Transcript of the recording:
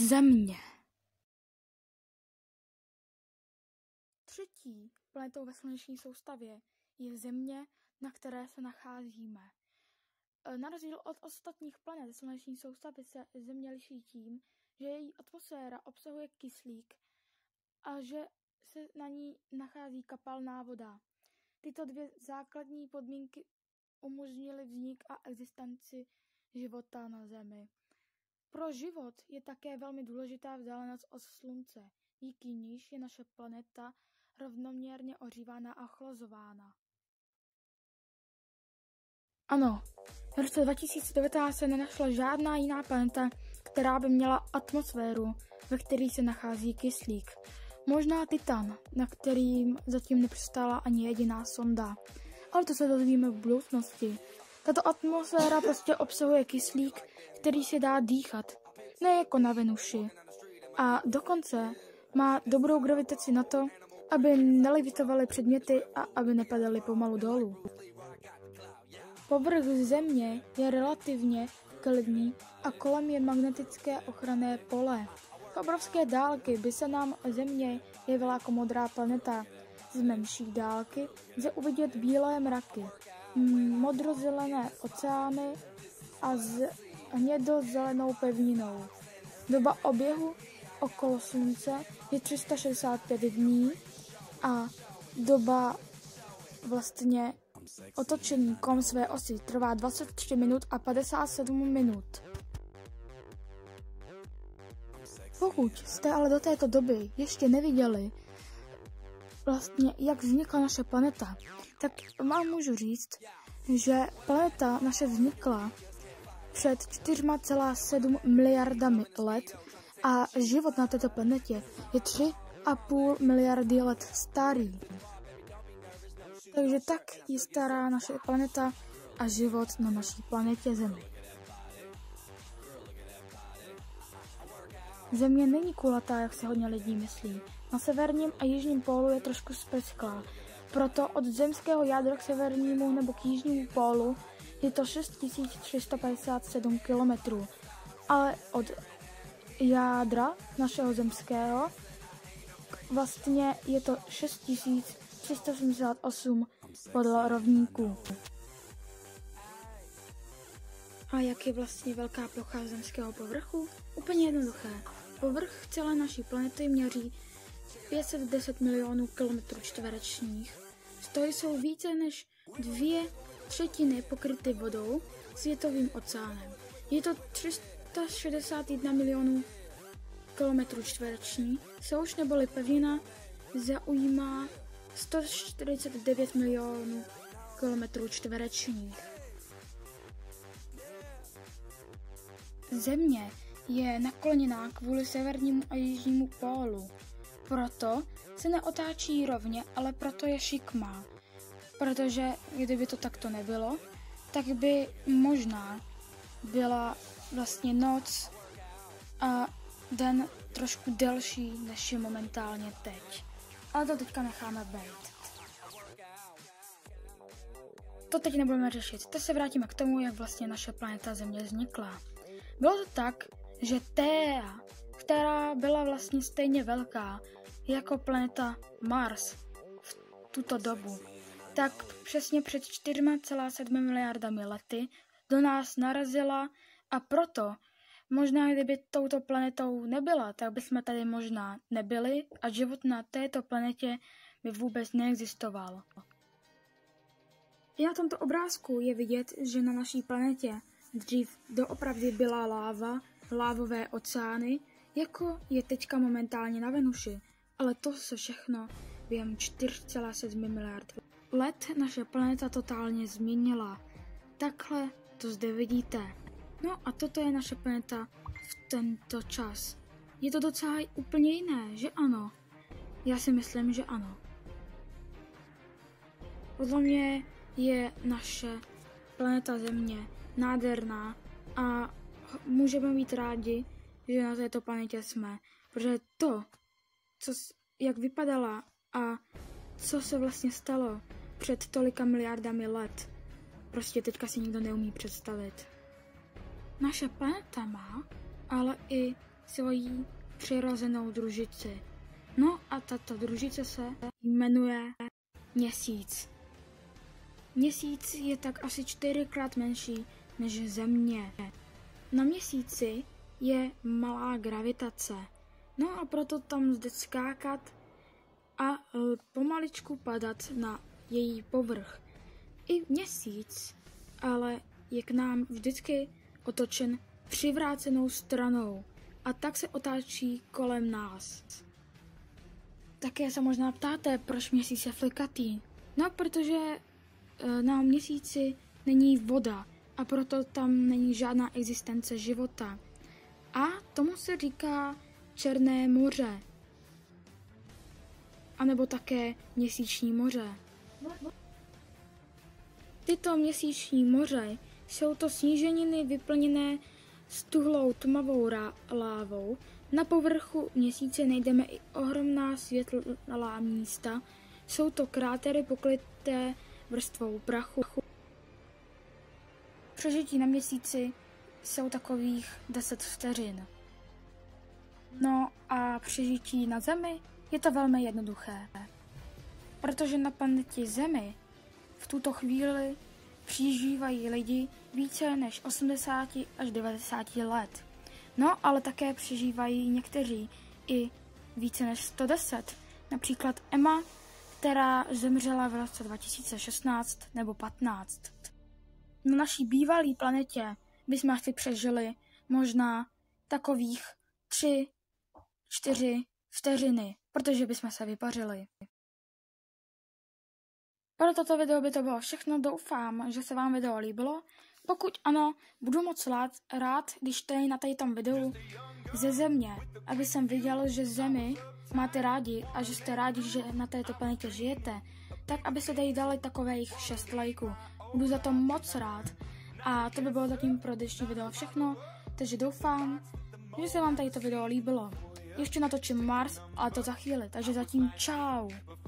Země. Třetí planetou ve sluneční soustavě je Země, na které se nacházíme. Na rozdíl od ostatních planet sluneční soustavy se Země liší tím, že její atmosféra obsahuje kyslík a že se na ní nachází kapalná voda. Tyto dvě základní podmínky umožnily vznik a existenci života na Zemi. Pro život je také velmi důležitá vzdálenost od Slunce, díky níž je naše planeta rovnoměrně ohřívána a ochlazována. Ano, v roce 2019 se nenašla žádná jiná planeta, která by měla atmosféru, ve které se nachází kyslík. Možná Titan, na kterým zatím nepřistála ani jediná sonda. Ale to se dozvíme v budoucnosti. Tato atmosféra prostě obsahuje kyslík, který se dá dýchat, ne jako na Venuši. A dokonce má dobrou gravitaci na to, aby nelevitovaly předměty a aby nepadaly pomalu dolů. Povrch Země je relativně klidný a kolem je magnetické ochranné pole. V obrovské dálky by se nám Země jevila jako modrá planeta. Z menší dálky lze uvidět bílé mraky, modrozelené oceány a s hnědozelenou pevninou. Doba oběhu okolo Slunce je 365 dní a doba vlastně otočení kolem své osy trvá 23 minut a 57 minut. Pokud jste ale do této doby ještě neviděli vlastně, jak vznikla naše planeta, tak vám můžu říct, že planeta naše vznikla před 4,7 miliardami let a život na této planetě je 3,5 miliardy let starý. Takže tak je stará naše planeta a život na naší planetě Zemi. Země není kulatá, jak si hodně lidí myslí. Na severním a jižním pólu je trošku zpesklá. Proto od zemského jádra k severnímu nebo k jižnímu pólu je to 6357 km. Ale od jádra našeho zemského vlastně je to 6378 podle rovníků. A jak je vlastně velká plocha zemského povrchu? Úplně jednoduché. Povrch celé naší planety měří 510 milionů kilometrů čtverečních. Z toho jsou více než 2/3 pokryty vodou, světovým oceánem. Je to 361 milionů kilometrů čtverečních. Souš neboli pevnina zaujímá 149 milionů kilometrů čtverečních. Země je nakloněná kvůli severnímu a jižnímu pólu. Proto se neotáčí rovně, ale proto je šikmá. Protože kdyby to takto nebylo, tak by možná byla vlastně noc a den trošku delší, než je momentálně teď. Ale to teďka necháme být. To teď nebudeme řešit. Teď se vrátíme k tomu, jak vlastně naše planeta Země vznikla. Bylo to tak, že Thea, která byla vlastně stejně velká jako planeta Mars v tuto dobu, tak přesně před 4,7 miliardami lety do nás narazila a proto možná, kdyby touto planetou nebyla, tak bychom tady možná nebyli a život na této planetě by vůbec neexistoval. I na tomto obrázku je vidět, že na naší planetě dřív doopravdy byla láva, lávové oceány, jako je teďka momentálně na Venuši, ale to se všechno během 4,7 miliard let naše planeta totálně změnila. Takhle to zde vidíte. No a toto je naše planeta v tento čas. Je to docela úplně jiné, že ano? Já si myslím, že ano. Podle mě je naše planeta Země nádherná a můžeme být rádi, že na této planetě jsme, protože to, jak vypadala a co se vlastně stalo před tolika miliardami let, prostě teďka si nikdo neumí představit. Naše planeta má ale i svoji přirozenou družici. No a tato družice se jmenuje Měsíc. Měsíc je tak asi 4krát menší než Země. Na Měsíci je malá gravitace, no a proto tam jde skákat a pomaličku padat na její povrch. I Měsíc ale je k nám vždycky otočen přivrácenou stranou a tak se otáčí kolem nás. Také se možná ptáte, proč Měsíc je flikatý. No, protože na Měsíci není voda a proto tam není žádná existence života. A tomu se říká Černé moře. A nebo také Měsíční moře. Tyto měsíční moře jsou to sníženiny vyplněné stuhlou tmavou lávou. Na povrchu Měsíce najdeme i ohromná světlá místa. Jsou to krátery pokryté vrstvou prachu. Přežití na Měsíci jsou takových 10 vteřin. No a přežití na Zemi je to velmi jednoduché. Protože na planetě Zemi v tuto chvíli přežívají lidi více než 80 až 90 let. No, ale také přežívají někteří i více než 110. Například Emma, která zemřela v roce 2016 nebo 15. Na naší bývalé planetě bychom asi přežili možná takových 3-4 vteřiny, protože bychom se vypařili. Pro toto video by to bylo všechno, doufám, že se vám video líbilo. Pokud ano, budu moc rád, když tady na tom videu ze Země, aby jsem viděl, že Zemi máte rádi a že jste rádi, že na této planetě žijete, tak abyste tady dali takových 6 lajků. Budu za to moc rád. A to by bylo zatím pro dnešní video všechno, takže doufám, že se vám tady to video líbilo. Ještě natočím Mars, ale to za chvíli, takže zatím čau.